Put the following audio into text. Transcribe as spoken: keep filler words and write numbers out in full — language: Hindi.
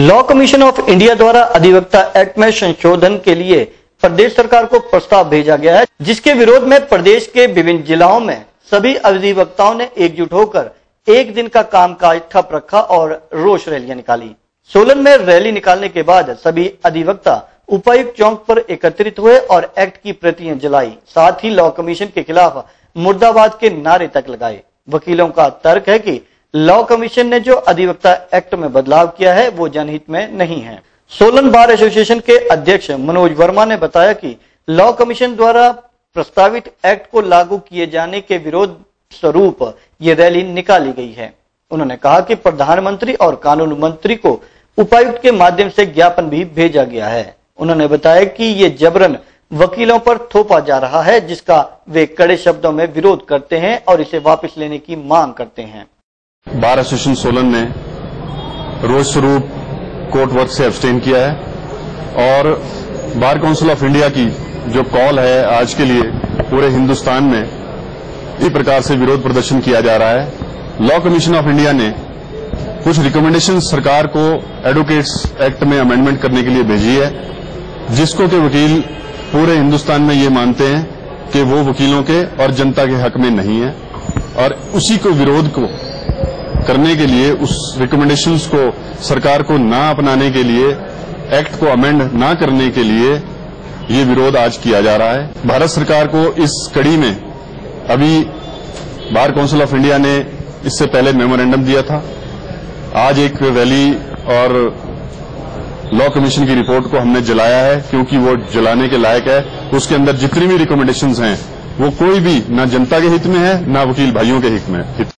लॉ कमीशन ऑफ इंडिया द्वारा अधिवक्ता एक्ट में संशोधन के लिए प्रदेश सरकार को प्रस्ताव भेजा गया है, जिसके विरोध में प्रदेश के विभिन्न जिलाओं में सभी अधिवक्ताओं ने एकजुट होकर एक दिन का कामकाज ठप रखा और रोष रैलियां निकाली। सोलन में रैली निकालने के बाद सभी अधिवक्ता उपायुक्त चौक पर एकत्रित हुए और एक्ट की प्रतियां जलाई, साथ ही लॉ कमीशन के खिलाफ मुर्दाबाद के नारे तक लगाए। वकीलों का तर्क है कि लॉ कमीशन ने जो अधिवक्ता एक्ट में बदलाव किया है वो जनहित में नहीं है। सोलन बार एसोसिएशन के अध्यक्ष मनोज वर्मा ने बताया कि लॉ कमीशन द्वारा प्रस्तावित एक्ट को लागू किए जाने के विरोध स्वरूप ये रैली निकाली गई है। उन्होंने कहा कि प्रधानमंत्री और कानून मंत्री को उपायुक्त के माध्यम से ज्ञापन भी भेजा गया है। उन्होंने बताया कि ये जबरन वकीलों पर थोपा जा रहा है, जिसका वे कड़े शब्दों में विरोध करते हैं और इसे वापस लेने की मांग करते हैं। बार एसोसिएशन सोलन ने रोज स्वरूप कोर्ट वर्क से अब्सटेन किया है और बार काउंसिल ऑफ इंडिया की जो कॉल है आज के लिए पूरे हिंदुस्तान में इस प्रकार से विरोध प्रदर्शन किया जा रहा है। लॉ कमीशन ऑफ इंडिया ने कुछ रिकमेंडेशन सरकार को एडवोकेट्स एक्ट में अमेंडमेंट करने के लिए भेजी है, जिसको के वकील पूरे हिंदुस्तान में ये मानते हैं कि वो वकीलों के और जनता के हक में नहीं है, और उसी को विरोध को करने के लिए, उस रिकमेंडेशंस को सरकार को ना अपनाने के लिए, एक्ट को अमेंड ना करने के लिए ये विरोध आज किया जा रहा है। भारत सरकार को इस कड़ी में अभी बार काउंसिल ऑफ इंडिया ने इससे पहले मेमोरेंडम दिया था। आज एक रैली और लॉ कमीशन की रिपोर्ट को हमने जलाया है, क्योंकि वो जलाने के लायक है। उसके अंदर जितनी भी रिकमेंडेशंस हैं वो कोई भी ना जनता के हित में है ना वकील भाइयों के हित में।